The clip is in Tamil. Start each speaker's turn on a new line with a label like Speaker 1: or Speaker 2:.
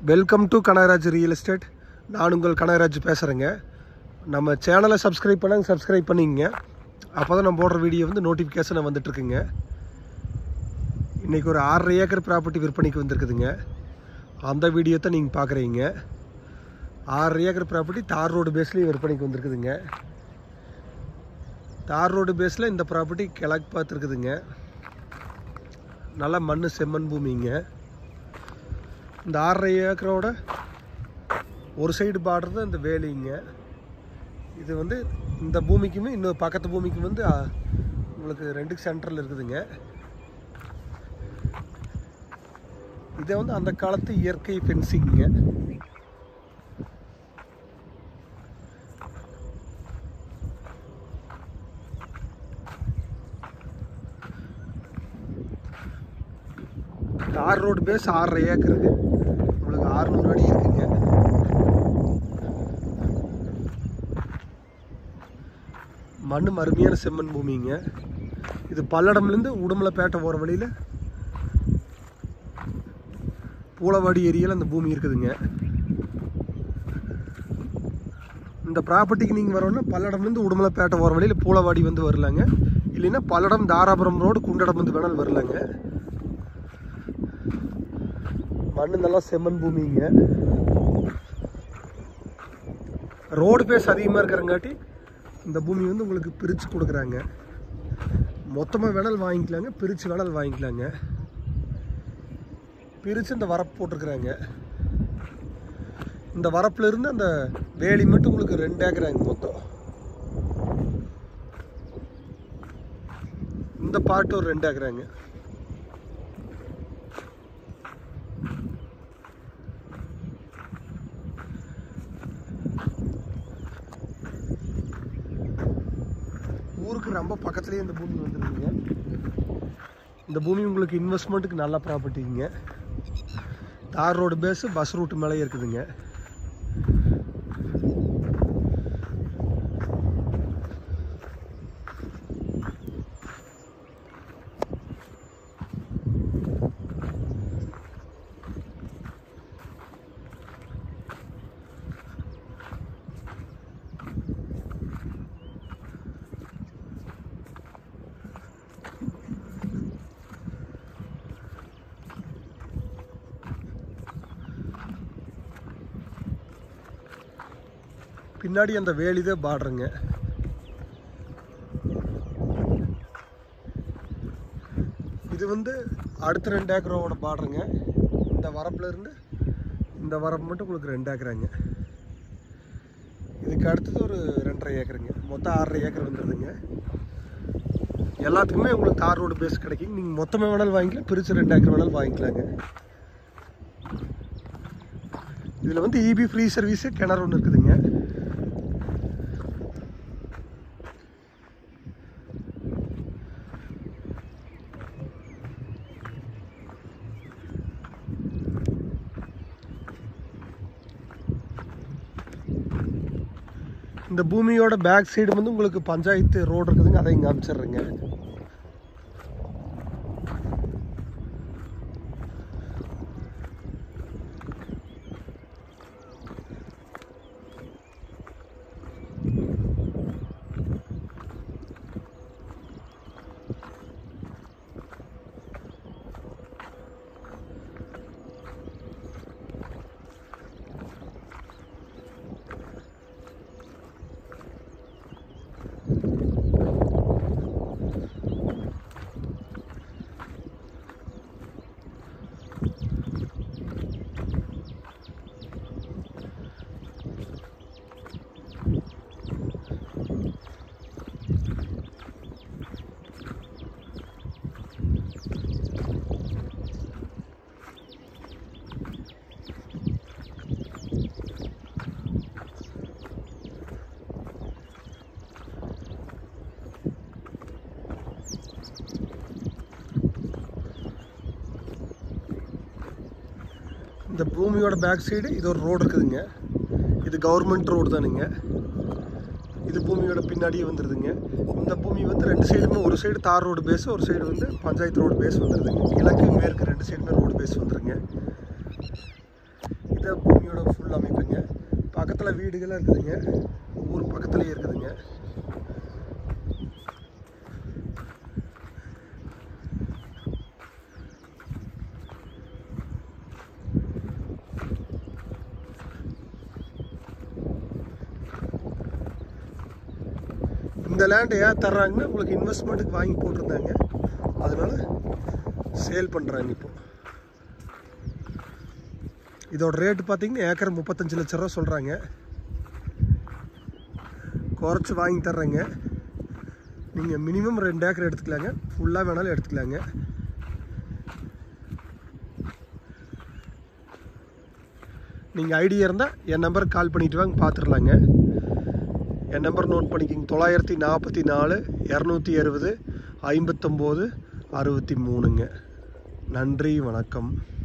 Speaker 1: Welcome to Kanagaraj real estate. நான் உங்கள் கனகராஜ் பேசுகிறேங்க. நம்ம சேனலை சப்ஸ்கிரைப் பண்ணிங்க. அப்போ தான் நம்ம போடுற வீடியோ வந்து நோட்டிஃபிகேஷனை வந்துட்டுருக்குங்க. இன்றைக்கி ஒரு 6.5 ஏக்கர் ப்ராப்பர்ட்டி விற்பனைக்கு வந்திருக்குதுங்க. அந்த வீடியோ தான் நீங்கள் பார்க்குறீங்க. 6.5 ஏக்கர் ப்ராப்பர்ட்டி தார் ரோடு பேஸ்லேயும் விற்பனைக்கு வந்திருக்குதுங்க. தார் ரோடு பேஸில் இந்த ப்ராப்பர்ட்டி கிழக்கு பார்த்துருக்குதுங்க. நல்லா மண் செம்மண் பூமிங்க. இந்த 6.5 ஏக்கரோட ஒரு சைடு பார்டர் தான் இந்த வேலிங்க. இது வந்து இந்த பூமிக்குமே இன்னொரு பக்கத்து பூமிக்கு வந்து உங்களுக்கு 2 சென்டரில் இருக்குதுங்க. இதை வந்து அந்த காலத்து இயற்கை ஃபென்சிங்க. தார் ரோடு பேஸ் 6.5 ஏக்கருக்கு உங்களுக்கு 600 அடி இருக்குங்க. மண் அருமையான செம்மண் பூமிங்க. இது பல்லடம்லேருந்து உடுமலைப்பேட்டை போகிற வழியில் பூலவாடி ஏரியாவில் அந்த பூமி இருக்குதுங்க. இந்த ப்ராப்பர்ட்டிக்கு நீங்கள் வரணும்னா பல்லடம்லேருந்து உடுமலைப்பேட்டை போகிற வழியில் பூலவாடி வந்து வரலாங்க. இல்லைன்னா பல்லடம் தாராபுரம் ரோடு குண்டடம் வந்து வேணாலும் வரலாங்க. மண் நல்லா செம்மண் பூமிங்க. ரோடு பேஸ் அதிகமாக இருக்கிறங்காட்டி இந்த பூமி வந்து உங்களுக்கு பிரித்து கொடுக்குறாங்க. மொத்தமாக வேணாலும் வாங்கிக்கலாங்க, பிரித்து வேணாலும் வாங்கிக்கலாங்க. பிரித்து இந்த வரப்பு போட்டிருக்குறாங்க. இந்த வரப்புலேருந்து அந்த வேலி மட்டும் உங்களுக்கு 2 ஏக்கராங்க மொத்தம். இந்த பாட்டு ஒரு 2 ஏக்கராங்க. ஊருக்கு ரொம்ப பக்கத்துலேயே இந்த பூமி வந்துருக்குங்க. இந்த பூமி உங்களுக்கு இன்வெஸ்ட்மெண்ட்டுக்கு நல்ல ப்ராப்பர்ட்டிங்க. தார் ரோடு பேஸு பஸ் ரூட்டு மேலே இருக்குதுங்க. பின்னாடி அந்த வேலிதான் பார்டருங்க. இது வந்து அடுத்த 2 ஏக்கரோட பார்டருங்க. இந்த வரப்புல இருந்து இந்த வரப்பு மட்டும் உங்களுக்கு 2 ஏக்கராங்க. இதுக்கு அடுத்தது ஒரு 2.5 ஏக்கருங்க. மொத்தம் 6.5 ஏக்கர் வந்துடுதுங்க. எல்லாத்துக்குமே உங்களுக்கு தார் ரோடு பேஸ் கிடைக்கும். நீங்கள் மொத்தமாக வேணாலும் வாங்கிக்கலாம், பிரித்து 2 ஏக்கர் வேணாலும் வாங்கிக்கலாங்க. இதில் வந்து இபி ஃப்ரீ சர்வீஸு கிணறு ஒன்று இருக்குதுங்க. இந்த பூமியோட பேக் சைடு வந்து உங்களுக்கு பஞ்சாயத்து ரோடு இருக்குதுங்க. அதை இங்கே அமைச்சிடுறேங்க. இந்த பூமியோட பேக் சைடு இது ஒரு ரோடு இருக்குதுங்க. இது கவர்மெண்ட் ரோடு தானுங்க. இது பூமியோட பின்னாடியே வந்துடுதுங்க. இந்த பூமி வந்து 2 சைடுமே, ஒரு சைடு தார் ரோடு பேஸ், ஒரு சைடு வந்து பஞ்சாயத்து ரோடு பேஸ் வந்துடுதுங்க. கிழக்கு மேற்கு 2 சைடுமே ரோடு பேஸ் வந்துடுங்க. இதுதான் பூமியோட ஃபுல் அமைப்புங்க. பக்கத்தில் வீடுகள்லாம் இருக்குதுங்க, ஊர் பக்கத்துலேயே இருக்குதுங்க. இந்த லேண்ட் ஏன் தர்றாங்கன்னா உங்களுக்கு இன்வெஸ்ட்மெண்ட்டுக்கு வாங்கி போட்டிருந்தாங்க, அதனால சேல் பண்ணுறாங்க. இப்போ இதோட ரேட்டு பார்த்தீங்கன்னா ஏக்கர் 35 லட்ச ரூபா சொல்கிறாங்க. குறைச்சி வாங்கி தர்றேங்க. நீங்கள் மினிமம் 2 ஏக்கர் எடுத்துக்கலாங்க, ஃபுல்லாக வேணாலும் எடுத்துக்கலாங்க. நீங்கள் ஐடியா இருந்தால் என் நம்பருக்கு கால் பண்ணிவிட்டு வாங்க, பார்த்துடலாங்க. என் நம்பர் நோட் பண்ணிக்கிங்க, 944 260 59 63ங்க. நன்றி, வணக்கம்.